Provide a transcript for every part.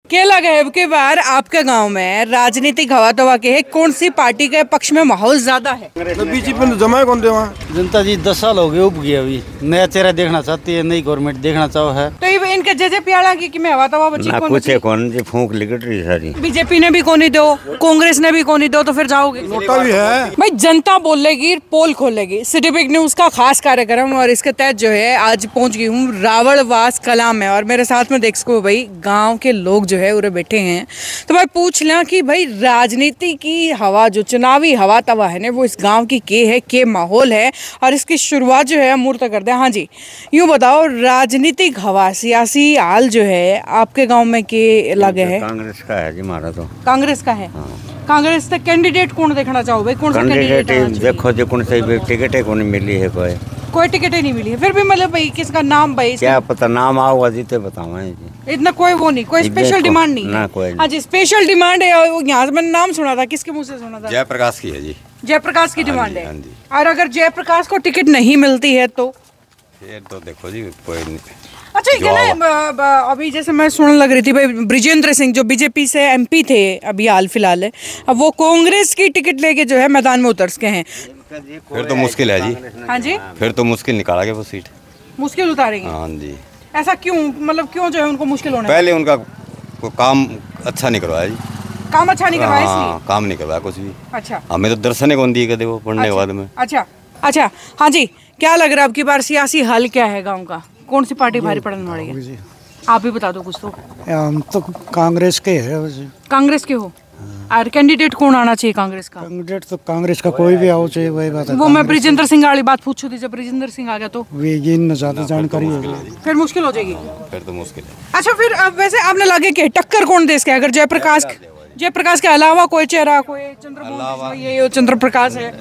क्या लगा है अब की बार आपके गांव में राजनीतिक हवा तवा के है, कौन सी पार्टी के पक्ष में माहौल ज्यादा है? तो बीजेपी में जमा कौन दे वहाँ जनता जी 10 साल हो गए उब गई, अभी नया चेहरा देखना चाहती है, नई गवर्नमेंट देखना चाहो है। तो ये इनके जे प्याला की में हवा तवा बच्ची कौन कुछ कौन जी फूंक लिकट रही सारी। बीजेपी ने भी कोनी दो, कांग्रेस ने भी कोनी दो, तो फिर जाओगे? नोटा भी है भाई, जनता बोलेगी, पोल खोलेगी। सिटी बिग न्यूज का खास कार्यक्रम और इसके तहत जो है आज पहुंच गई हूँ रावणवास कला में और मेरे साथ में देख सको भाई गांव के लोग जो है उरे बैठे हैं। तो भाई पूछ लें कि भाई राजनीति की हवा जो चुनावी हवा तवा है ना वो इस गांव की के है, के माहौल है और इसकी शुरुआत जो है मूर्त करते हैं। हाँ जी, यूँ बताओ राजनीतिक हवा सियासी हाल जो है आपके गांव में के लगे है? कांग्रेस का है जी हमारा तो। कांग्रेस का है? कांग्रेस का कैंडिडेट कौन देखना चाहो भाई? कौन सा कैंडिडेट देखो जो कौन सी टिकट है कौन मिली है, कोई टिकट ही नहीं मिली है। फिर भी मतलब भाई किसका नाम भाई? क्या पता, नाम आओगा जीते बताओ। इतना कोई वो नहीं, कोई स्पेशल डिमांड नहीं ना कोई। हाँ जी, स्पेशल डिमांड है। यहाँ से मैंने नाम सुना था, किसके मुंह से सुना था? जयप्रकाश की है जी। जयप्रकाश की डिमांड है। हाँ जी। और अगर जयप्रकाश को टिकट नहीं मिलती है तो फिर तो देखो जी कोई नहीं। अच्छा ये ना अभी जैसे मैं सुनने लग रही थी भाई ब्रिजेंद्र सिंह जो बीजेपी से एमपी थे अभी हाल फिलहाल है, अब वो कांग्रेस की टिकट लेके जो है मैदान में उतर सके हैं। फिर तो मुश्किल है जी। हाँ जी, फिर तो मुश्किल निकालेंगे वो सीट। मुश्किल उतारेंगे? हाँ जी। ऐसा क्यों, मतलब क्यों जो है उनको मुश्किल होना? पहले उनका काम अच्छा नहीं करवाया जी। काम अच्छा नहीं करवाया इसलिए? हाँ, काम नहीं करवाया कुछ भी। अच्छा, हमें तो दर्शन कौन दिए कदे वो पढ़ने के बाद में। अच्छा अच्छा, हाँ जी, क्या लग रहा है अब की बार सियासी हाल क्या है गांव का? कौन सी पार्टी भारी पड़ने वाली है? आप भी बता दो कुछ तो। हम तो कांग्रेस के है। कांग्रेस के हो? और कैंडिडेट कौन आना चाहिए कांग्रेस का? कैंडिडेट तो कांग्रेस का कोई भी आओ चाहिए, वही बात है। वो मैं ब्रिजेंद्र सिंह वाली बात पूछी थी, जब ब्रिजेंद्र सिंह आ गया तो ये न ज्यादा जानकारी है, फिर मुश्किल हो जाएगी। फिर तो मुश्किल है। अच्छा, फिर अब वैसे आपने लगे कि टक्कर कौन देश के? अगर जयप्रकाश के अलावा कोई चेहरा, कोई चंद्र प्रकाश है?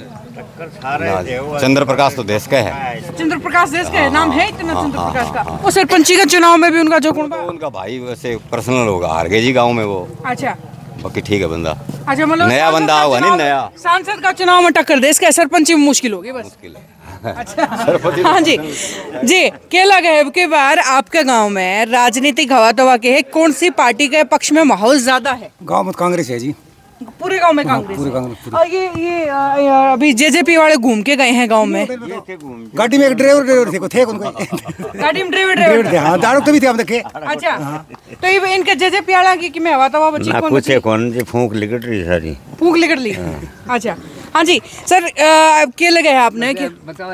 चंद्र प्रकाश तो देश का है। चंद्र प्रकाश देश का है, नाम है इतना चंद्र प्रकाश का। वो सरपंची का चुनाव में भी उनका जो कौन? उनका भाई वैसे पर्सनल होगा, हार गए जी गाँव में वो। अच्छा, बाकी ठीक है बंदा। अच्छा, मतलब नया बंदा होगा नहीं, नया सांसद का चुनाव में टक्कर देश का, सरपंची में मुश्किल होगी बस। मुश्किल है। अच्छा हाँ जी जी, क्या लगा है अब की बार आपके गांव में राजनीतिक हवा तवा के है, कौन सी पार्टी के पक्ष में माहौल ज्यादा है? गाँव में कांग्रेस है जी। पूरे गांव में कांग्रेस पूरे है। गाँव में। और ये अभी जेजेपी वाले घूम के गए हैं गांव में। गाड़ी में एक ड्राइवर थे उनको। गाड़ी में ड्राइवर हाँ, दारू तो भी थे हम देखे। अच्छा, तो ये इनके जेजेपी वाला की में हवा तवा बच्ची कौन? कुछ कौन जी फूंक लिकट रही सारी। फूंक लिकट ली? अच्छा, हाँ जी सर, क्या लगे है आपने कि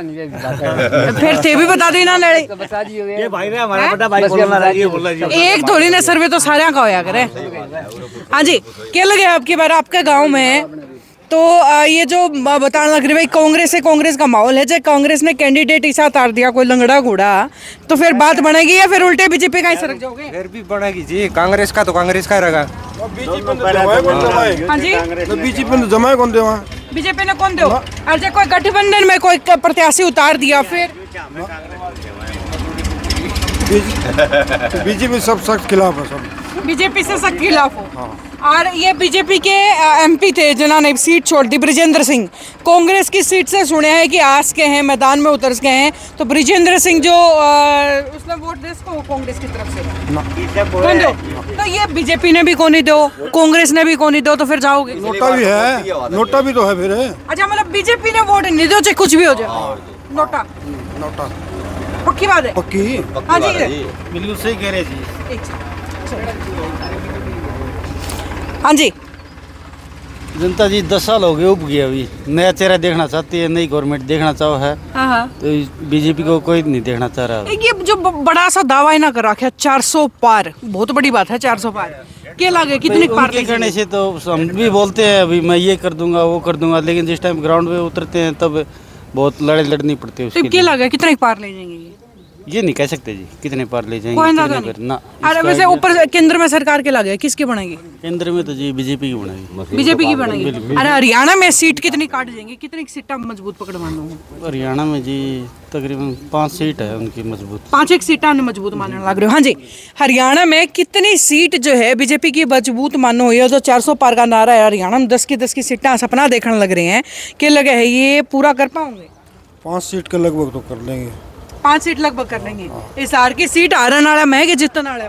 फिर थे भी बता देना लड़े ये भाई रे हमारा बड़ा भाई बोल रहा है एक थोड़ी ना सर्वे तो सारे का होया करे। हाँ जी, क्या लगे आपकी बार आपके गांव में? तो ये जो बताने लग रही भाई कांग्रेस है, कांग्रेस का माहौल है, जब कांग्रेस ने कैंडिडेट ऐसा उतार दिया कोई लंगड़ा घोड़ा, तो फिर बात बनेगी या फिर उल्टे बीजेपी का ही सरक जाओगे? फिर भी बढ़ेगी जी, कांग्रेस का तो कांग्रेस का रहेगा। हाँ जी, बीजेपी में जमा कौन दे वहाँ? बीजेपी ने कौन दो? और जब कोई गठबंधन में कोई प्रत्याशी उतार दिया फिर बीजेपी सब सख्त खिलाफ है, सब बीजेपी से सख्त खिलाफ हो। और ये बीजेपी के एमपी थे जिन्होंने सीट छोड़ दी, ब्रिजेंद्र सिंह, कांग्रेस की सीट से सुने हैं कि आस के हैं, मैदान में उतर गए हैं, तो ब्रिजेंद्र सिंह जो उसने वोट दे इसको कांग्रेस की तरफ से कौन दो? तो ये बीजेपी ने भी कोनी दो, कांग्रेस ने भी कोनी दो, तो फिर जाओगे? नोटा भी है, नोटा भी तो है फिर। अच्छा, मतलब बीजेपी ने वोट नहीं दो चाहे कुछ भी हो जाए, नोटा नोटा पक्की बात है? पक्की। हाँ जी, बिल्कुल सही कह रहे जी। हाँ जी, जनता जी 10 साल हो गए उब गई, अभी नया चेहरा देखना चाहती है, नई गवर्नमेंट देखना चाहो है। हाँ, तो बीजेपी को कोई नहीं देखना चाह रहा। ये जो बड़ा सा दावा है ना कर रखा है 400 पार, बहुत बड़ी बात है 400 पार। क्या लगे कितनी पार करने से तो हम भी बोलते हैं अभी मैं ये कर दूंगा वो कर दूंगा, लेकिन जिस टाइम ग्राउंड पे उतरते हैं तब बहुत लड़नी पड़ती है। तो क्या लगे कितने पार ले जाएंगे? ये नहीं कह सकते जी कितने पार ले जाएंगे, ना। अरे वैसे ऊपर केंद्र में सरकार के लगे किसकी बनेगी? केंद्र में तो जी बीजेपी की बनेगी। बीजेपी की बनेगी। अरे हरियाणा में सीट कितनी काट जाएंगे, कितनी सीटें मजबूत पकड़ मान लो? हरियाणा में जी तकरीबन 5 सीट है उनकी मजबूत, 5 सीटें मजबूत मानने लग रहे हो? हाँ जी, हरियाणा में कितनी सीट जो है बीजेपी की मजबूत मानो हुई है? जो 400 पार का नारा है, हरियाणा में 10 की सीटें सपना देखने लग रहे हैं, क्या लगे है ये पूरा कर पाओगे? 5 सीट के लगभग तो कर लेंगे। 5 सीट लगभग कर लेंगे। इस हार की सीट हारन वाला में है कि जीतने वाला में?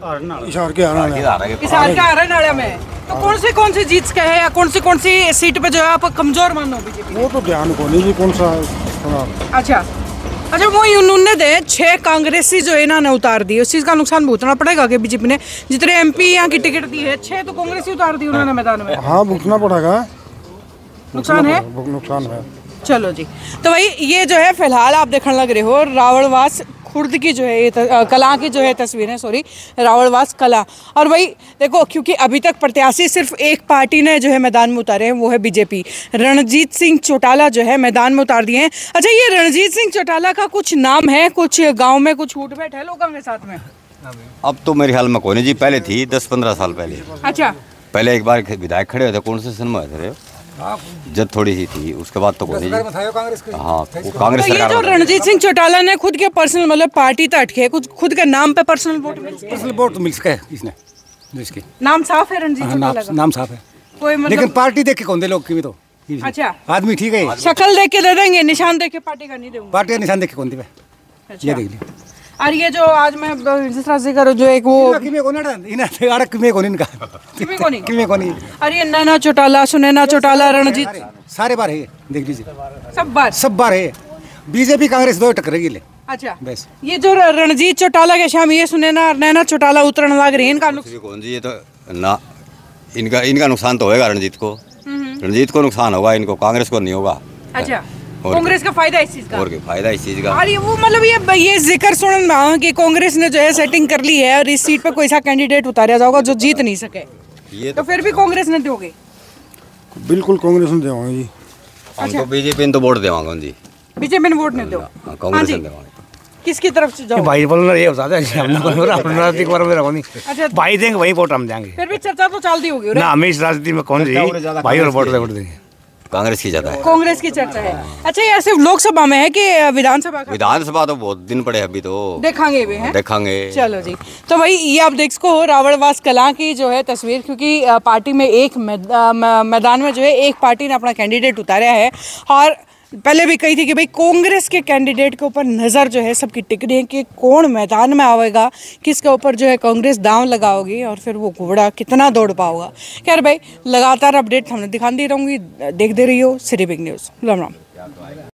इशार के हरियाणा किसान का हरियाणा में तो कौन सी जीत के है या कौन सी सीट पे जो है आप कमजोर मानो बीजेपी? वो तो ध्यान को नहीं जी कौन सा सुना। अच्छा वो उन्होंने दे 6 कांग्रेसी जो है इन्होंने उतार दी, उस चीज का नुकसान भुगतना पड़ेगा कि बीजेपी ने जितने एमपी यहाँ की टिकट दी है 6 तो कांग्रेसी उतार दी उन्होंने मैदान में। हाँ भुगतना पड़ेगा, नुकसान है। नुकसान है। चलो जी, तो भाई ये जो है फिलहाल आप देखने लग रहे हो रावणवास खुर्द की जो है ये कला की जो है तस्वीरें, सॉरी रावणवास कला। और भाई देखो क्योंकि अभी तक प्रत्याशी सिर्फ एक पार्टी ने जो है मैदान में उतारे हैं, वो है बीजेपी। रणजीत सिंह चौटाला जो है मैदान में उतार दिए हैं। अच्छा ये रणजीत सिंह चौटाला का कुछ नाम है, कुछ गाँव में कुछ उठ बैठ है लोगों के साथ में? अब तो मेरे ख्याल में कोई नहीं जी, पहले थी 10-15 साल पहले। अच्छा पहले एक बार विधायक खड़े हुए थे, कौन से सन में थे, जब थोड़ी ही थी, उसके बाद तो कोई नहीं। हाँ वो कांग्रेस तो ये जो रणजीत सिंह चौटाला ने खुद के पर्सनल मतलब पार्टी तो हटके कुछ खुद के नाम पे पर्सनल वोट मिल सके इसने, इसके नाम साफ है रणजीत चौटाला का, नाम साफ है कोई मतलब लेकिन पार्टी देख के कौन दे लोग की तो। अच्छा आदमी ठीक है, शक्ल देख के दे देंगे, निशान देख के पार्टी का नहीं दूंगा। पार्टी का निशान देख के कौन दे ये देख ली। और ये जो आज मैं जिस तरह से करो जो एक वो और ये नैना चौटाला सुनैना चौटाला रणजीत सारे बार है, देख लीजिए सब बार है। बीजेपी कांग्रेस दो टकरेगी ले। अच्छा बस ये जो रणजीत चौटाला के शाम ये सुनैना नैना चौटाला उतरने लग रही है, इनका कौन जी? ये तो ना इनका नुकसान तो होगा रणजीत को नुकसान होगा, इनको कांग्रेस को नहीं होगा। अच्छा कांग्रेस का फायदा इस चीज का, और क्या फायदा इस चीज का? और ये वो मतलब ये जिक्र सुन रहा कि कांग्रेस ने जो है सेटिंग कर ली है और इस सीट पे कोई सा कैंडिडेट उतारा जाएगा जो जीत नहीं सके, ये तो फिर भी कांग्रेस ने दोगे? बिल्कुल कांग्रेस ने देवांगे जी। हम तो बीजेपी ने तो वोट देवांगे जी, बीजेपी ने वोट नहीं दो, कांग्रेस ने देवांगे। किसकी तरफ से जाओ? भाई बोलना ये होता है हमने राजनीतिक बारे में नहीं। अच्छा भाई देंगे वही वोट हम देंगे, फिर भी चर्चा तो चलती होगी ना हमें इस राजनीति में कौन जी भाई और वोट देंगे। कांग्रेस की ज्यादा है, कांग्रेस की चर्चा है। अच्छा ये सिर्फ लोकसभा में है कि विधानसभा तो बहुत दिन पड़े, अभी तो देखेंगे भी हैं, देखेंगे। चलो जी, तो भाई ये आप देख सको रावणवास कला की जो है तस्वीर, क्योंकि पार्टी में एक मैदान में जो है एक पार्टी ने अपना कैंडिडेट उतारा है और पहले भी कही थी कि भाई कांग्रेस के कैंडिडेट के ऊपर नज़र जो है सबकी टिक रही है कि कौन मैदान में आएगा, किसके ऊपर जो है कांग्रेस दांव लगाओगी और फिर वो घोड़ा कितना दौड़ पाओगा। खैर भाई लगातार अपडेट हमने दिखाती रहूँगी, देखते रहिए city big news. Ram Ram.